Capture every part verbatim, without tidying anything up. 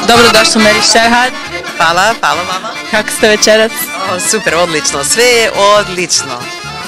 Dobrodošli u Meri Šerhad. Hvala, hvala vama. Kako ste večeras? O, super, odlično, sve je odlično.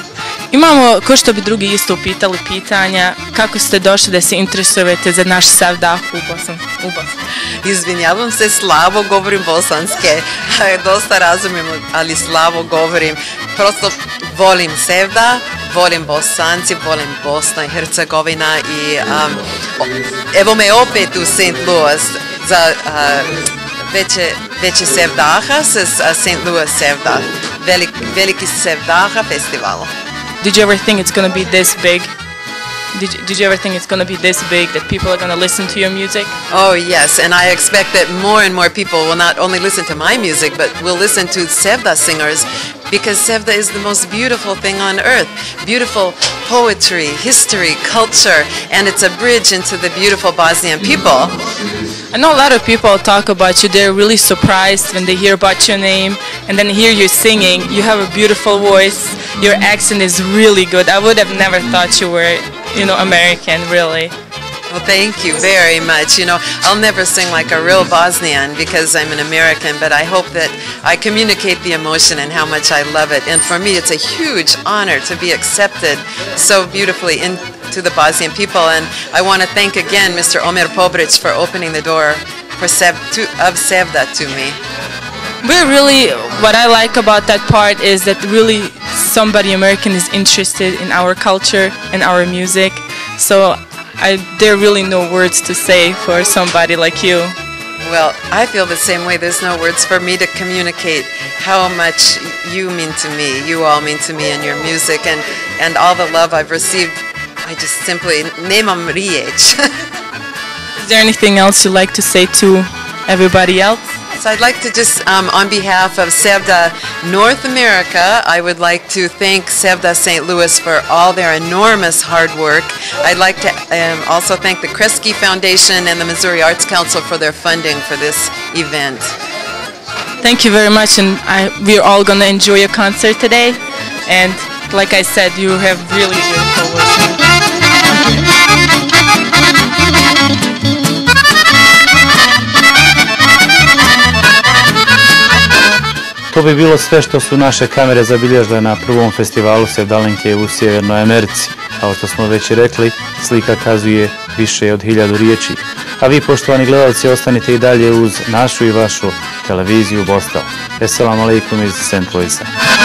Imamo, ko što bi drugi isto upitali pitanja, kako ste došli da se interesujete za naš Sevdah u Bosni? U Bosni? Izvinjavam se, slabo govorim bosanske, dosta razumijem, ali slabo govorim. Prosto volim Sevdah, volim Bosanci, volim Bosna i Hercegovina i um, evo me opet u Saint Louis za uh, veće, veće Sevdaha sa Saint Louis Sevdah, Velik, veliki Sevdaha festival. Did you ever think it's going to be this big? Did you, did you ever think it's going to be this big that people are going to listen to your music? Oh yes, and I expect that more and more people will not only listen to my music, but will listen to Sevdah singers, because Sevdah is the most beautiful thing on earth. Beautiful poetry, history, culture, and it's a bridge into the beautiful Bosnian people. I know a lot of people talk about you. They're really surprised when they hear about your name and then hear you singing. You have a beautiful voice. Your accent is really good. I would have never thought you were, you know, American, really. Well, thank you very much. You know, I'll never sing like a real Bosnian because I'm an American, but I hope that I communicate the emotion and how much I love it. And for me, it's a huge honor to be accepted so beautifully into the Bosnian people. And I want to thank again Mister Omer Pobrić for opening the door for Sev to, of Sevdah to me. We're really, what I like about that part is that really somebody American is interested in our culture and our music. So I, there are really no words to say for somebody like you. Well, I feel the same way. There's no words for me to communicate how much you mean to me, you all mean to me, and your music, and, and all the love I've received. I just simply, nemam riječ. Is there anything else you'd like to say to everybody else? So I'd like to just, um, on behalf of Sevdah North America, I would like to thank Sevdah Saint Louis for all their enormous hard work. I'd like to um, also thank the Kresge Foundation and the Missouri Arts Council for their funding for this event. Thank you very much, and I, we're all going to enjoy your concert today. And like I said, you have really beautiful voice. To bi bilo sve što su naše kamere zabilježile na prvom festivalu Sevdalinke u Sjevernoj Americi. Kao što smo već i rekli, slika kazuje više od hiljadu riječi. A vi, poštovani gledalci, ostanite i dalje uz našu i vašu televiziju Bostal. Esselamu alaikum iz Saint Louisa.